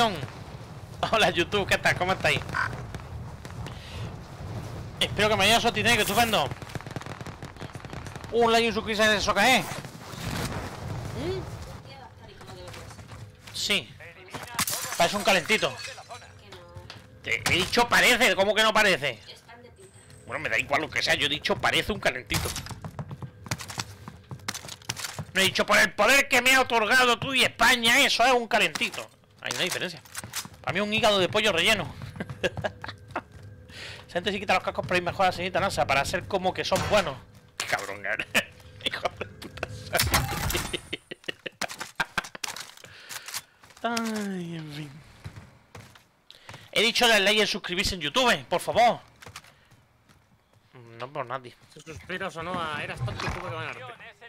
Tyson. Hola YouTube, ¿qué tal? ¿Cómo estáis? Espero que me haya sostenido, que estupendo. Un like y un suscribirse en eso que es. Sí. Parece un calentito. Te he dicho parece, ¿cómo que no parece? Bueno, me da igual lo que sea, yo he dicho parece un calentito. No he dicho por el poder que me ha otorgado tú y España, eso es un calentito. Hay una diferencia. Para mí un hígado de pollo relleno. Esa gente sí quita los cascos para ir mejor a la señorita NASA, para ser como que son buenos. Qué cabrón eres. Hijo de puta. Ay, en fin. He dicho darle like y suscribirse en YouTube, por favor. No por nadie. Si suspiros o no a Eras Tonto, tuvo que ganarte.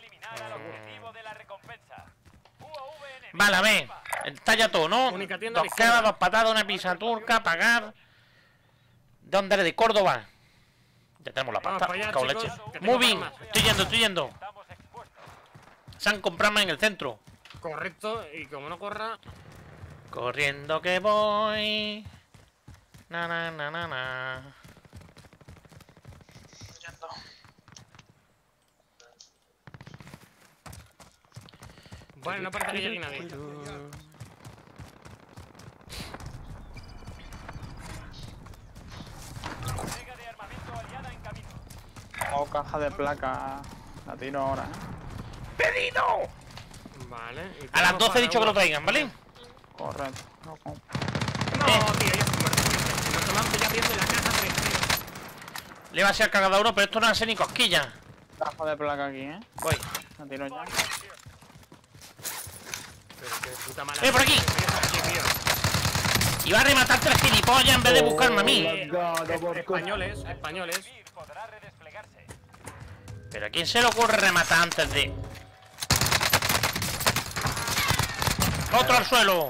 Vale, a ver. Está ya todo, ¿no? Dos cabas, dos patadas, una pizza turca, pagar. ¿De dónde eres? De Córdoba. Ya tenemos la pasta. Cago leche. Muy bien. Estoy yendo. Se han comprado en el centro. Correcto, y como no corra. Corriendo que voy. Na na na na na. Bueno, no parece que llegue nadie. O caja de placa. La tiro ahora, ¡Pedido! Vale. A las 12 he dicho que lo traigan, ¿vale? Correcto. No, tío, ya estoy muerto. Nos tomamos ya viendo la caja de... Le va a ser cargado a uno, pero esto no hace ni cosquillas. Caja de placa aquí, Voy. La tiro ya. Pero qué puta mala... por aquí! Iba a rematarte la gilipollas en vez de buscarme a mí. Españoles. Pero ¿a quién se le ocurre rematar antes de...? ¡Otro al suelo!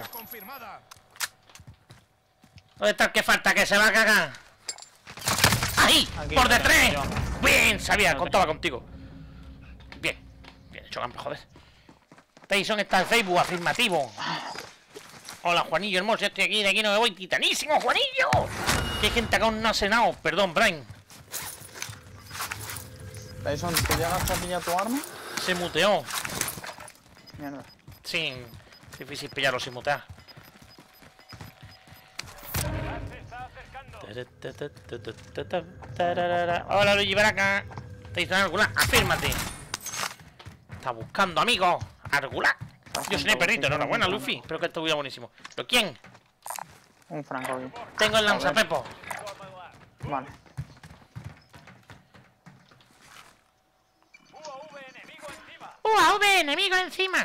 ¿Dónde está el que falta? ¡Que se va a cagar! ¡Ahí! ¡Por detrás! ¡Bien! Sabía, contaba contigo. Bien hecho, campo, joder. Tyson está en Facebook, afirmativo. Hola, Juanillo hermoso, estoy aquí, de aquí no me voy. ¡Titanísimo, Juanillo! ¡Qué gente acá no ha cenado! Perdón, Brian. Tyson, ¿tú llegaste a pillar tu arma? Se muteó. Mierda. Sí, es difícil pillarlo sin mutear. Hola, Luigi, ven acá. ¿Te Argula? Afírmate. Está buscando amigos. Argula. Yo soy el perrito, enhorabuena, Luffy. Espero que esto hubiera buenísimo. ¿Pero quién? Un franco aquí. Tengo el lanzapepo. Vale. UAV, enemigo encima.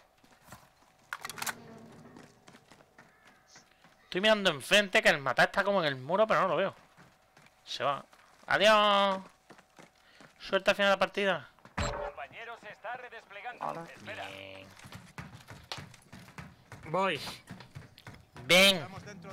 Estoy mirando enfrente, que el matar está como en el muro, pero no lo veo. Se va. Adiós. Suerte al final de la partida. Compañero, se está redesplegando. Bien. Voy. Ven.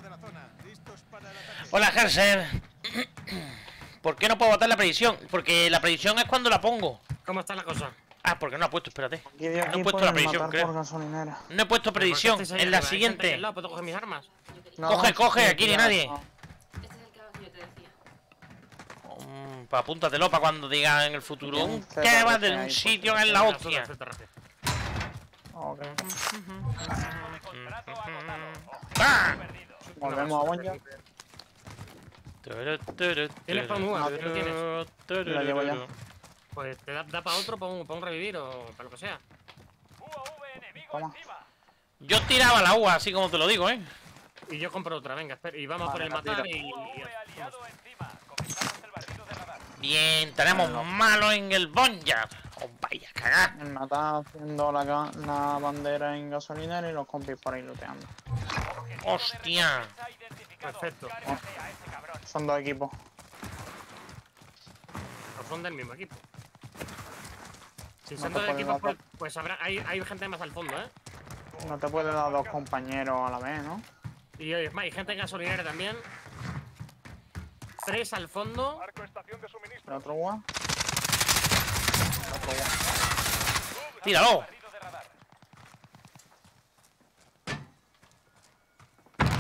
Hola, Herser. ¿Por qué no puedo botar la predicción? Porque la predicción es cuando la pongo. ¿Cómo está la cosa? Ah, porque no la he puesto, espérate. Aquí de aquí No he puesto la predicción, creo. No he puesto predicción. En la siguiente. ¿Puedo coger mis armas? No, Coge, aquí ni nadie. Este es el kebab que yo te decía. Pues apúntatelo para cuando diga en el futuro. Bien, Un se kebab parece de un ahí, sitio en la hostia. Ok. ¡Ah! Volvemos a Bonja. ¿Tienes pa' un UAV? ¿Qué no tienes? La llevo ya. Pues te da para otro, para un revivir o para lo que sea. Toma. Yo tiraba la UA, así como te lo digo, ¿eh? Y yo compro otra, venga, espera. Y vamos por el matar y vamos. Bien, tenemos malo en el Bonja. Oh, vaya cagada. El matar haciendo la bandera en gasolinera y los compis por ahí looteando. Hostia. Perfecto. Son dos equipos. No son del mismo equipo. Si No son te dos puedes equipos, dar pues hay gente más al fondo, ¿eh? No te puede dar dos compañeros a la vez, ¿no? Y hay gente en gasolinera también. 3 al fondo. ¿El otro UA? Tíralo.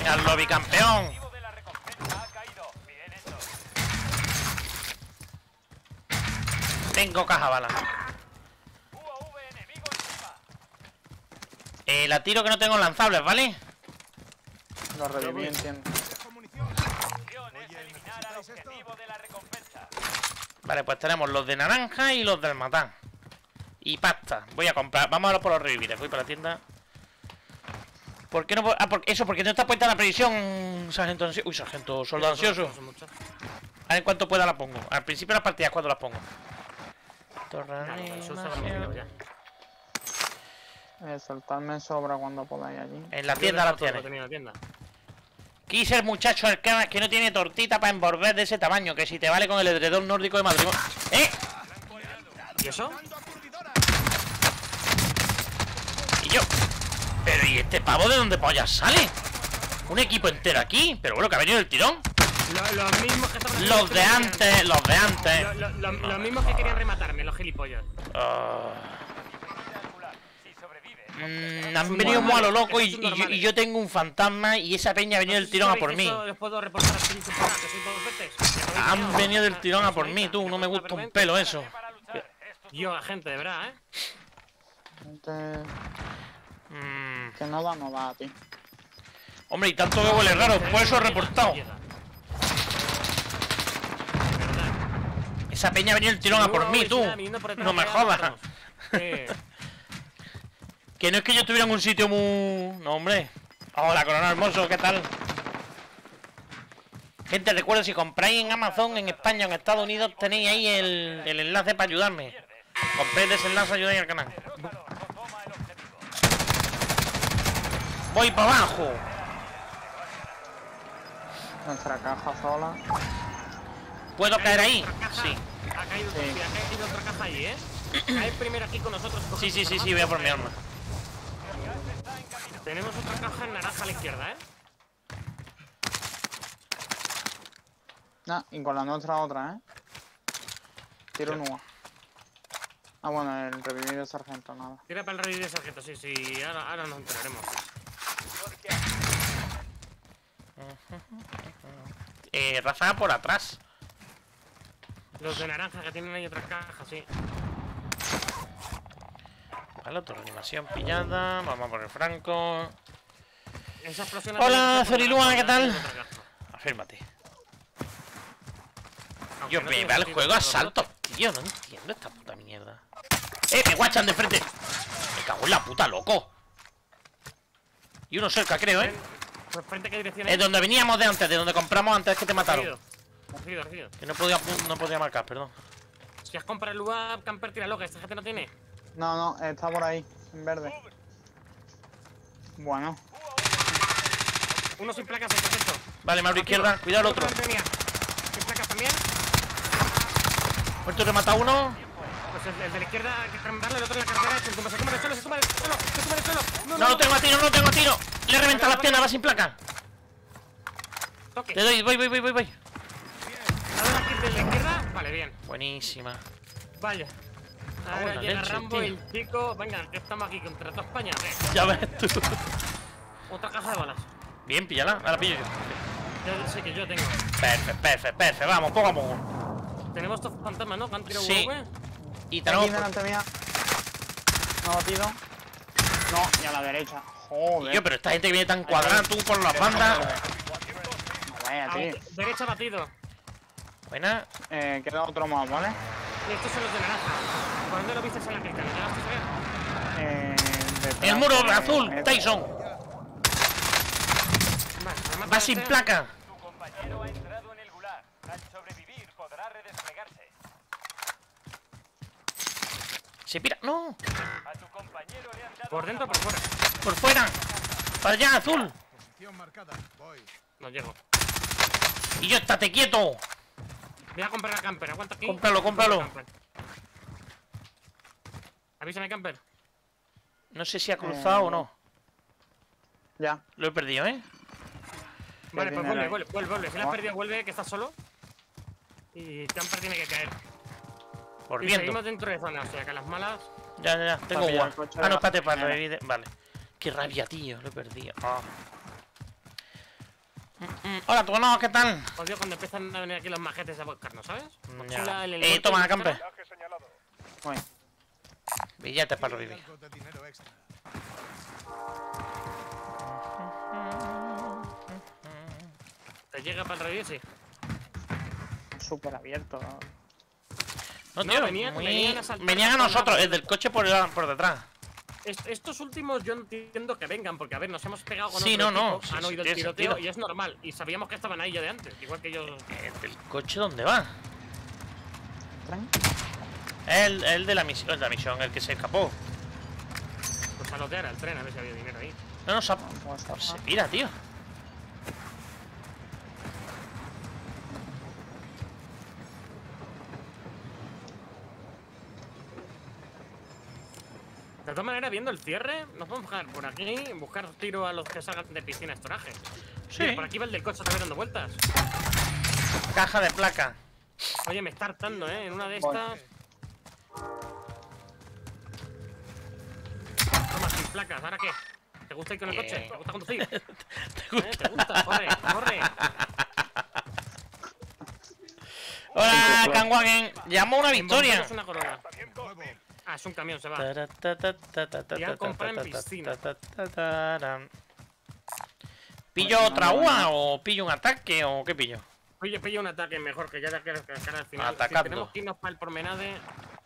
Venga, el lobby campeón. El objetivo de la recompensa ha caído. Bien hecho. Tengo caja bala. UAV enemigo encima. La tiro que no tengo lanzables, ¿vale? Lo reviví, entiendo. Misión es eliminar al objetivo de la recompensa. Vale, pues tenemos los de naranja y los del matar. Y pasta. Voy a comprar. Vamos a ver por los revivires. Voy para la tienda. ¿Por qué no? Porque no está puesta la previsión, sargento ansioso. Uy, sargento soldado ansioso. A ver cuánto pueda la pongo. Al principio de las partidas, ¿cuándo las pongo? Soltarme sobra cuando podáis allí. En la tienda la tiene. Quise el muchacho el que no tiene tortita para envolver de ese tamaño. Que si te vale con el edredón nórdico de matrimonio. ¡Eh! ¿Y eso? Y yo. Pero ¿y este pavo de dónde pollas sale? Un equipo entero aquí. Pero bueno, que ha venido el tirón. Los mismos que estaban... Los de antes, los de antes. Los mismos que querían rematarme, los gilipollas. Si sobrevive. Han venido muy a lo loco y yo tengo un fantasma y esa peña ha venido del tirón a por mí. Les puedo reportar a 5 personas que soy todos veces. Han venido del tirón a por mí, tú. No me gusta un pelo eso. Para luchar. Esto Yo, agente, de verdad, Gente que no da, tío. Hombre, y tanto que huele raro, por eso he reportado. Esa peña ha venido el tirón a por mí, tú. No me jodas. Que no es que yo estuviera en un sitio muy... No, hombre. Hola, coronel hermoso, ¿qué tal? Gente, recuerda, si compráis en Amazon, en España o en Estados Unidos, tenéis ahí el enlace para ayudarme. Compréis ese enlace, ayudáis al canal. derrótalo o toma el objetivo. Voy para abajo. Nuestra caja sola. ¿Puedo caer ahí? Sí. Ha caído otra caja ahí, Cae primero aquí con nosotros. Sí, voy a por mi arma. Tenemos otra caja en naranja a la izquierda, Nah, y con la nuestra otra, Tiro un UA. Ah, bueno, el revivir de sargento, nada. Tira para el rey de sargento, sí, ahora nos enteraremos. Rafa por atrás. Los de naranja que tienen ahí otra caja, sí. Vale, otra animación pillada. Vamos por el franco. Esa explosión... Hola, Zorilua, ¿qué tal? Afírmate. Yo me va el juego a saltos, tío. No entiendo esta puta mierda. Me guachan de frente. Me cago en la puta, loco. Y uno cerca, creo, ¿Por frente qué dirección Es donde veníamos de antes, de donde compramos antes que te mataron. Recibido. Que no podía marcar, perdón. Si has comprado el UAV, camper, tíralo, que esta gente no tiene. No, está por ahí, en verde. Bueno. Uno sin placas, perfecto. Vale, me abro izquierda, cuidado el otro. Sin placas también. Muerto, remata uno. Pues el de la izquierda hay que rematarle, el otro en la carretera. Se tumba del suelo. No lo tengo a tiro. Le reventa las piernas, va sin placa. Toque. Te doy, voy. ¿La de la izquierda? Vale, bien. Buenísima. Vaya. Ahora buena llega leche, Rambo tío. y el chico. Venga, que estamos aquí contra toda España. Ya ves tú. Otra caja de balas. Bien, píllala, ahora pillo yo. Yo sé que yo tengo. Perfecto, vamos, poco a poco. Tenemos estos fantasmas, ¿no? Que han tirado Sí. UAV. Y Aquí tenemos... delante mía. Me ha batido. No, y a la derecha. Joder. Tío, pero esta gente que viene tan cuadrada, tú por las bandas. No vaya, tío. Derecha batido. Buena. Queda otro más, ¿vale? Y estos son los de naranja. ¿Por dónde lo viste en la cresta? ¿Lo llegaste a ver? Detrás El muro de- azul, Tyson. Vale, remata Va sin este. placa. Tu compañero ha entrado en el gulag. Al sobrevivir podrá redesplegarse. Se pira. No. A tu compañero le han dado ¿Por dentro o por fuera? Por fuera. Para allá, azul. No llego. Y yo, estate quieto. Voy a comprar a camper, aguanta aquí. Cómpralo. Camper. Avísame, camper. No sé si ha cruzado o no. Ya. Lo he perdido, Vale, pues tiene vuelve. Si la has perdido, vuelve, que estás solo. Y camper tiene que caer. Por Y viento. seguimos dentro de zona, o sea que a las malas. Ya. Tengo Papi, agua. el coche Ah, no, de espérate, para gasolinera. revivir. Vale. Qué rabia, tío. Lo he perdido. Ah. Hola, tú no, ¿qué tal? Odio cuando empiezan a venir aquí los majetes a buscarnos, ¿sabes? Ya. Mochila, el helicóptero, Toma, la campe. máscara. Viaje señalado. Bueno, Billetes para revivir. Algo de dinero extra. ¿Te llega para el revivir? Sí. súper abierto. No, No, tío, venían a saltar venían a por la nosotros, parte el del coche por detrás. Estos últimos yo entiendo que vengan, porque a ver, nos hemos pegado con Sí, otro no, equipo, sí, han sí, oído el tiene tiroteo sentido. y es normal. Y sabíamos que estaban ahí ya de antes, igual que ellos. ¿El del coche dónde va? ¿Tren? El de la misión, el que se escapó. Pues a lotear al tren, a ver si había dinero ahí. No, no, se Pues está- mira, tío. De todas maneras, viendo el cierre, nos podemos bajar por aquí, buscar tiro a los que salgan de piscina estoraje. Sí. Mira, por aquí va el del coche otra vez dando vueltas. Caja de placa. Oye, me está hartando, ¿eh? En una de Voy. estas. Toma, sin placas, ¿ahora qué? ¿Te gusta ir con el coche? ¿Te gusta conducir? ¿Te gusta? Corre, corre. Hola, Kangwagen. Llamo una En bomberos victoria. una corona. Nuevo. Ah, es un camión, se va. Ya han comprado en piscina. ¿Pillo otra UA o pillo un ataque o qué pillo? Oye, pilla un ataque mejor, que ya te quieres cascar al final. Atacando. Si tenemos que irnos para el promenade.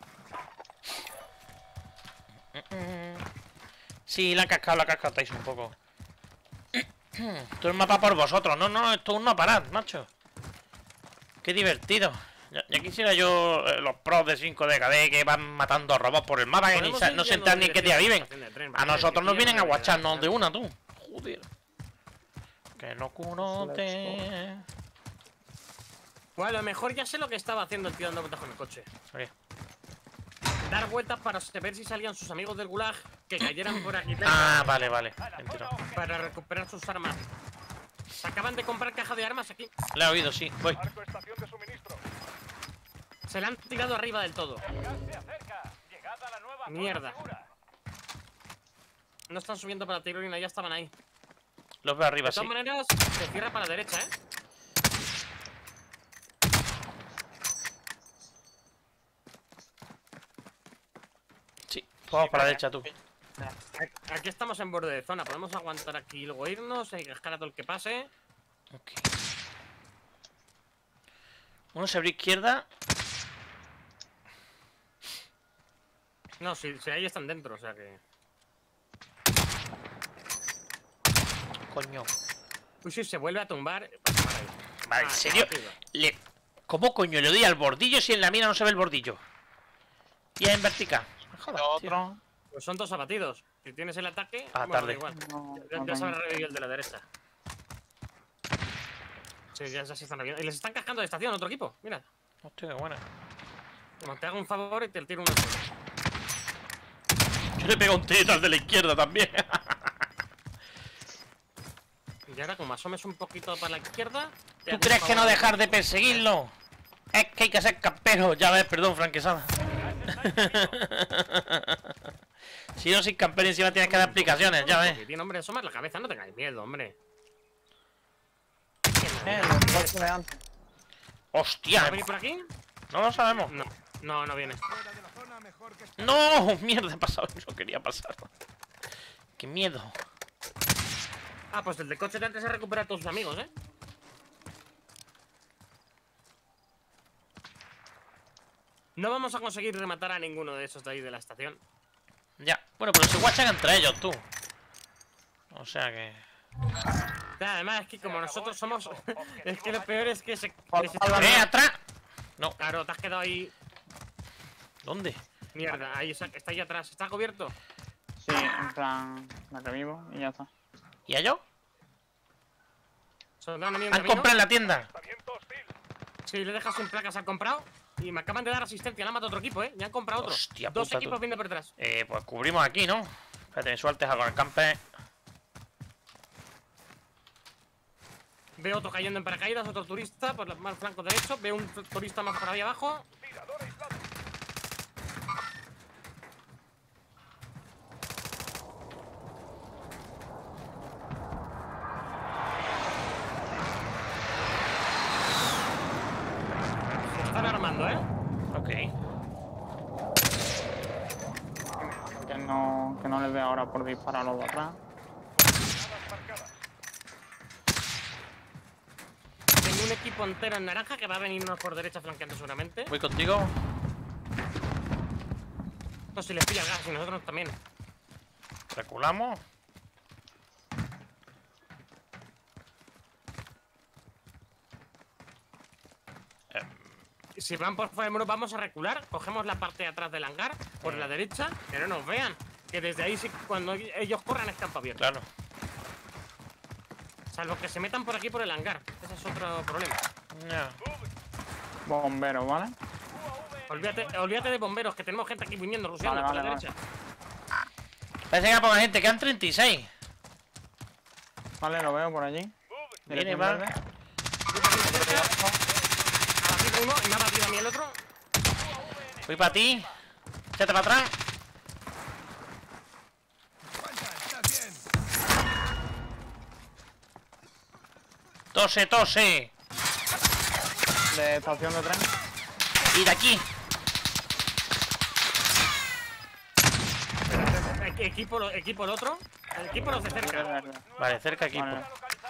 Sí, la ha cascado Tyson un poco. Esto es mapa por vosotros. No, no, esto es no parad, macho. Qué divertido. Ya quisiera yo los pros de 5 de KD que van matando robots por el mapa que Podemos ir no se yendo enteran ni en qué día viven. dirección a la estación de tren, A ¿vale? nosotros nos Que vienen a pillan la guacharnos verdad. de una, tú. Joder. Que no cunote. Bueno, a lo mejor ya sé lo que estaba haciendo el tío dando vueltas con el coche. Oye, Dar vueltas para ver si salían sus amigos del gulag que cayeran por aquí Ah, vale, vale. A la Mentira. zona objetivo. para recuperar sus armas. Se acaban de comprar caja de armas aquí. Le he oído, sí. Voy. Marco estación de suministro. Se la han tirado arriba del todo. El gas se acerca. Llegada a la nueva zona Mierda. segura. No están subiendo para la tirolina, ya estaban ahí. Los veo arriba, De sí. todas maneras, se cierra para la derecha, ¿eh? Sí. Vamos para la derecha, tú. Aquí estamos en borde de zona. Podemos aguantar aquí y luego irnos. Hay que dejar a todo el que pase. Ok. Uno se abrió izquierda. No, si ahí están dentro, o sea que. Coño. Uy, si se vuelve a tumbar. Va a tomar ahí. Vale, ¿en Ah, serio? rápido. ¿Cómo coño le doy al bordillo si en la mira no se ve el bordillo? Y es en vertical. Joder, tío. Otro. Pues son dos abatidos. Si tienes el ataque, Ah, bueno, tarde. da igual. No, Ya, no ya se habrá tengo. revivido el de la derecha. Sí, ya se están reviviendo. Y les están cascando de estación, otro equipo. Mira. Hostia, qué buena. Como te hago un favor y te tiro uno. Yo le pego un tiro al de la izquierda también. Y ahora, como asomes un poquito para la izquierda. te ¿Tú hago un crees que no favor. dejar de perseguirlo? Es que hay que ser campero. Ya ves, perdón, Franquesada. Si no soy campero encima tienes que dar explicaciones, ya ves. Tiene, hombre, asomas la cabeza, no tengáis miedo, hombre. El coche de antes. ¿Va Hostia, a venir por aquí? no lo sabemos. No viene. Fuera de la zona, mejor que estar. No, mierda, he pasado, no quería pasar. Qué miedo. Ah, pues el de coche de antes se recupera a todos sus amigos, ¿eh? No vamos a conseguir rematar a ninguno de esos de ahí de la estación. Ya, bueno, pero se guachan entre ellos, tú. O sea que... Además, es que como nosotros somos... Es que lo peor es que se... ¡Atrás! No, Claro, te has quedado ahí... ¿dónde? Mierda, ahí está ahí atrás. ¿Está cubierto? Sí, en plan, la revivo y ya está. ¿Y a yo? Soldado enemigo en Han camino. comprado en la tienda. Avistamiento hostil. Sí, le dejas sin placas, han comprado. Y me acaban de dar asistencia, le han matado otro equipo, ¿eh? Ya han comprado otro. Hostia Dos puta, equipos tú. vienen por detrás. Pues cubrimos aquí, ¿no? Espérate, me sueltes algo en el camper. Veo otro cayendo en paracaídas, otro turista por el mal flanco derecho. Veo un turista más por ahí abajo. Tirador aislado. disparando, ¿eh? Ok. Que no les dé ahora por disparar a los de atrás. Tengo un equipo entero en naranja que va a venir unos por derecha flanqueando seguramente. Voy contigo. No, si les pilla el gas y nosotros también. Reculamos. Si van por favor, vamos a recular. Cogemos la parte de atrás del hangar por la derecha, que no nos vean. Que desde ahí, sí, cuando ellos corran, es campo abierto. Claro. Salvo que se metan por aquí por el hangar. Ese es otro problema. Ya. Bomberos, ¿vale? Olvídate de bomberos, que tenemos gente aquí viniendo, rusiando por la Vale. derecha. Parece que hay poca gente, quedan 36. Vale, lo veo por allí. Viene, Dirección va. verde. Ha batido uno y me ha batido a mí el otro. Voy para ti. Échate para atrás. Aguanta, estás bien. Tose, tose. De estación de tren. Y de aquí. Equipo el otro. El equipo los de cerca. Verde. Vale, cerca equipo. Vale.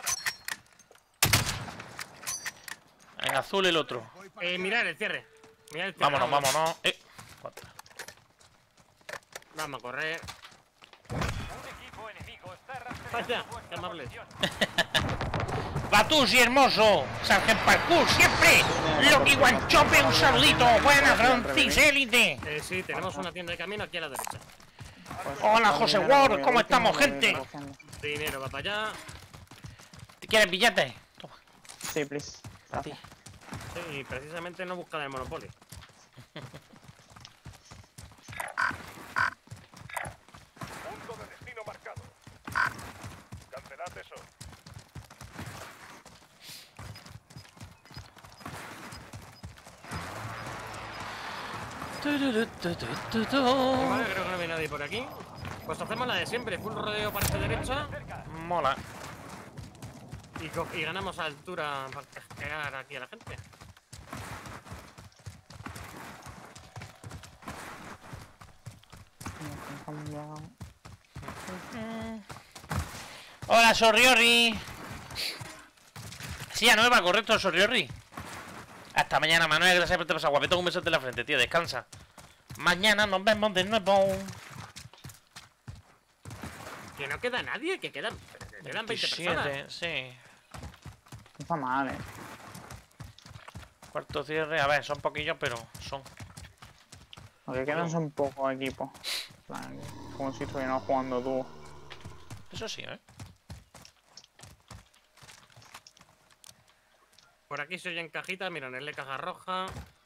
En azul el otro. Voy para Mirad el cierre. Mirad el cierre. Vámonos, vámonos. Cuatro. Vamos a correr. Un equipo enemigo está rastreando Vaya, vuestra qué amable. posición. Batusi hermoso. Sargent Parkour siempre. Loki Guanchope, un saludito. Buenas, Francis Élite. Sí, tenemos una tienda de camino aquí a la derecha. Pues, Hola, con José dinero, Ward, porque ¿cómo el último estamos, lo voy gente? recogiendo. Dinero va para allá. ¿Te quieres billete? Toma. Sí, please. Gracias. Sí, y precisamente no buscan el Monopoly. Punto de destino marcado. Cancelad eso. Vale, creo que no hay nadie por aquí. Pues hacemos la de siempre, full rodeo parte derecha Mola. y ganamos a altura para casquear aquí a la gente. Hola, Sorriorri. Silla nueva, correcto, Sorriorri. Hasta mañana, Manuel. Gracias por te pasar guapetón. Un besote en la frente, tío. Descansa. Mañana nos vemos de nuevo. Que no queda nadie, que quedan 20 personas. 27, sí. No está mal, Cuarto cierre. A ver, son poquillos, pero son. Lo que quedan son pocos equipos. En plan, como si estuviéramos jugando dúo. Eso sí, ¿eh? Por aquí se oyen cajitas, mira, Nerle caja roja.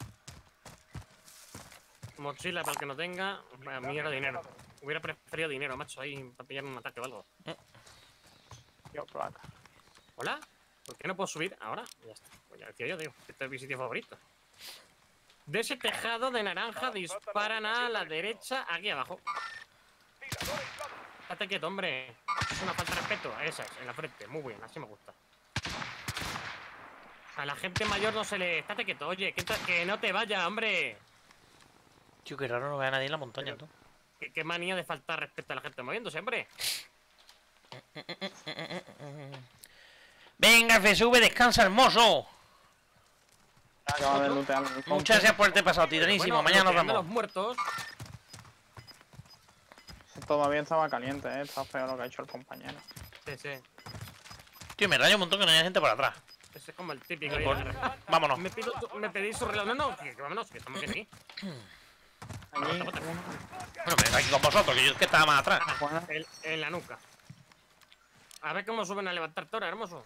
Mochila para el que no tenga. Mierda, dinero. Hubiera preferido dinero, macho, ahí para pillar un ataque o algo. Yo, placa. ¿Hola? ¿Por qué no puedo subir ahora? Ya está. Pues ya decía yo, tío. Este es mi sitio favorito. De ese tejado de naranja disparan a la derecha, aquí abajo. Estate quieto, hombre. Es una falta de respeto. Esa es, en la frente. Muy bien, así me gusta. A la gente mayor no se le... Estate quieto, oye, que no te vaya, hombre. Tío, qué raro no ve a nadie en la montaña, tú. Qué manía de faltar respeto a la gente moviéndose, hombre. Venga, FSV, descansa, hermoso. Acaba de lootear el Muchas conte. gracias por este pasado, titanísimo. Bueno, Mañana nos bloqueando vemos. los muertos. Todavía estaba caliente, Está feo lo que ha hecho el compañero. Sí, sí. Tío, me rayo un montón que no haya gente por atrás. Ese es como el típico. Por- Vámonos. Me pedís su reloj. No, no, que vámonos, que estamos aquí. Allí, Bota, bota. uno. Bueno, me aquí con vosotros, que yo es que estaba más atrás. Bueno, En la nuca. A ver cómo suben a levantar ahora, hermoso.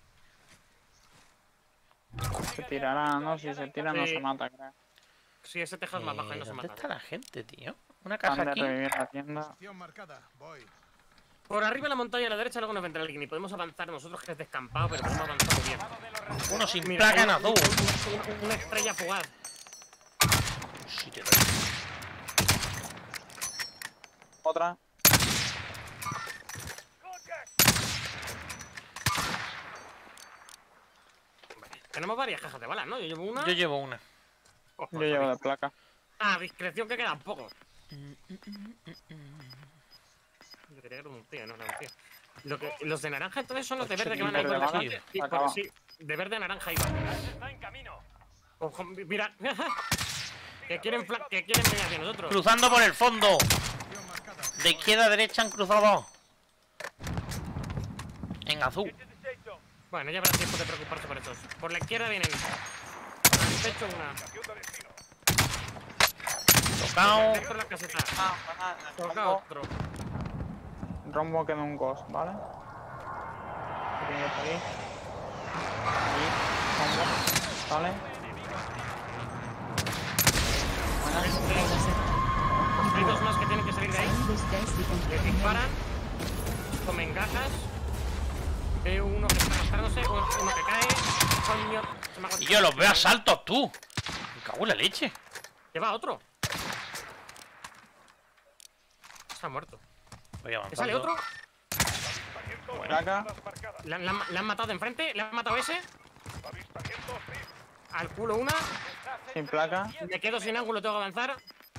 se tirará, ¿no? Si se tira no Sí. se mata, creo. Si ese tejado es más bajo y no se ¿Dónde mata. está la gente, tío? Una Han caja de aquí. revivir la tienda. Acción marcada. Voy. Por arriba de la montaña a la derecha luego nos vendrá alguien y podemos avanzar nosotros que es descampado, pero podemos avanzar muy bien. Uno sin Mira, placa en hay azul. una estrella fugaz. Sí, te doy. Otra. Tenemos varias cajas de balas, ¿no? Yo llevo una. Yo llevo una. Ojo, Yo llevo de placa. Ah, discreción que queda poco. Yo quería que era un tío, no era un tío. Los de naranja entonces son los de verde que van a ir con la verde, gente. Sí, acaba. sí, de verde a naranja iba. Está en camino. Ojo, mira. que quieren venir hacia nosotros. Cruzando por el fondo. De izquierda a derecha han cruzado dos. En azul. Bueno, ya habrá tiempo de preocuparse por estos. Por la izquierda vienen. Por el pecho una. Tocado. Dentro de la caseta. Toca Rombo, otro. rombo queda un ghost, ¿vale? Tiene que salir. Ahí, rombo. ¿Vale? Hay dos más que tienen que salir de ahí. Les disparan. Comen gajas. Veo uno que está arrastrándose. Uno que cae. Coño. Se me ha Y yo los veo a saltos, tú. Me cago en la leche. Lleva otro. Está muerto. Voy ¿Que avanzando. sale otro? Placa. Le han matado de enfrente. Le han matado ese. Al culo una. Sin placa. Me quedo sin ángulo. Tengo que avanzar.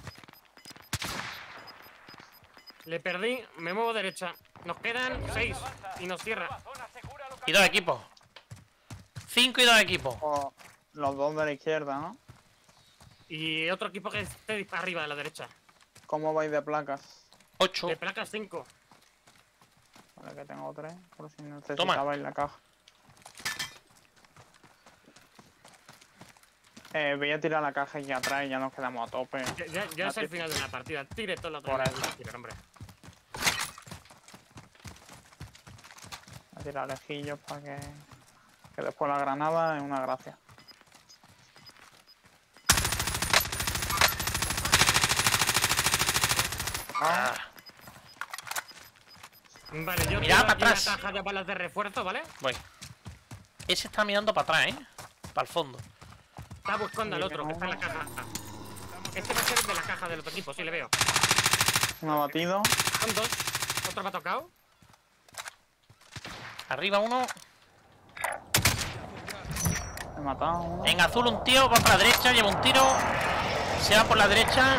Le perdí. Me muevo derecha. Nos quedan 6. Y nos cierra. Y dos equipos. 5 y 2 equipos. O los dos de la izquierda, ¿no? Y otro equipo que esté arriba de la derecha. ¿Cómo vais de placas? 8. De placas 5. Vale, que tengo 3. Por si necesitabais la caja. Voy a tirar la caja y ya atrás y ya nos quedamos a tope. Ya es el final de la partida. Tire todo lo que Por me eso. gusta tirar, hombre. Voy a tirar lejillos para que después la granada es una gracia. Ah, Vale, yo Mirad tengo para aquí una atrás. caja de balas de refuerzo, ¿vale? voy. Ese está mirando para atrás, ¿eh? Para el fondo. Está buscando al otro, que está en la caja. Este va a ser el de la caja del otro equipo, sí le veo. Un abatido. Son dos. Otro me ha tocado. Arriba uno. He matado a uno. En azul un tío. Va por la derecha. Lleva un tiro. Se va por la derecha.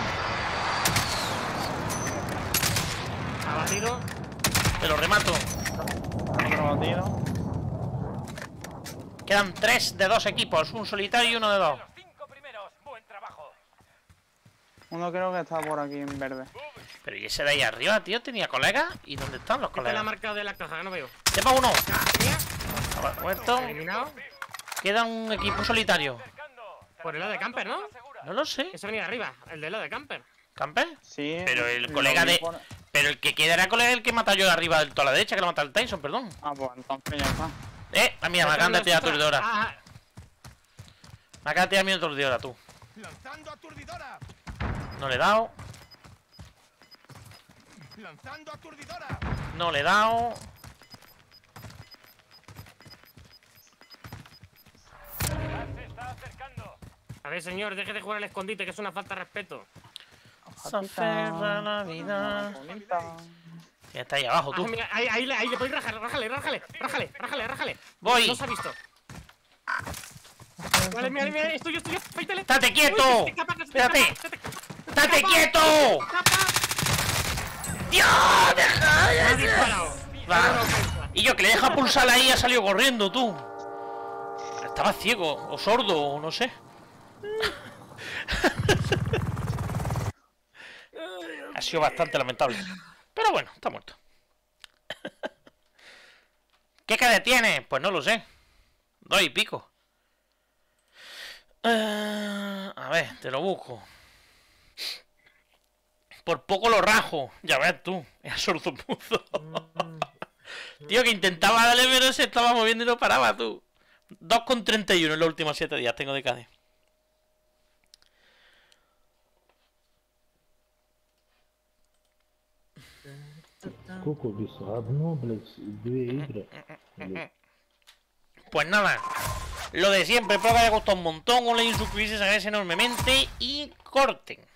Abatido. Te lo remato. Otro abatido. Quedan 3 de 2 equipos. Un solitario y uno de 2. Los 5 primeros. Buen trabajo. Uno creo que está por aquí en verde. Pero ¿y ese de ahí arriba, tío? ¿Tenía colegas? ¿Y dónde están los Esta es la colegas? marca de la caja, que no veo. Lleva uno. Tenía. Muerto. Eliminado. Queda un equipo solitario. Por el lado de camper, ¿no? No lo sé. Ese venía de arriba. El del lado de camper. ¿Camper? Sí. Pero el lo colega vi de... por- Pero el que queda era colega el que mata yo de arriba del todo a la derecha, que lo mata el Tyson, perdón. Ah, pues entonces ya está. Mira, me acaban de tirar aturdidora. Ah, Me acaban de tirar mi aturdidora, tú. ¡Lanzando aturdidora! No le he dado. ¡Lanzando aturdidora! No le he dado. Se está acercando. a ver, señor, deje de jugar al escondite, que es una falta de respeto. Se aferra la vida. Bonita. Ya está ahí abajo, Ah, tú. mira, ahí le podéis rajar, rájale. Voy. No se ha visto. Vale, mira, es tuyo, fáitale. ¡Estate quieto! Uy, que se te escapa, Espérate. se te escapa. ¡Estate quieto! ¡Dios! ¡Deja! Me ha disparado. Va. Era una ofensa. Y yo que le deja pulsar ahí y ha salido corriendo, tú. Estaba ciego, o sordo, o no sé. Ha sido bastante lamentable. Pero bueno, está muerto. ¿Qué cara tiene? Pues no lo sé. 2 y pico. A ver, te lo busco. Por poco lo rajo. Ya ves tú. Es sordomudo. Tío, que intentaba darle, pero se estaba moviendo y no paraba, tú. 2,31 en los últimos 7 días tengo de KD. Сколько веса? Одно, блядь, 2 игры. Pues nada, lo de siempre, espero que haya gustado un montón. Un like y suscribirse, se agradece enormemente. Y corten.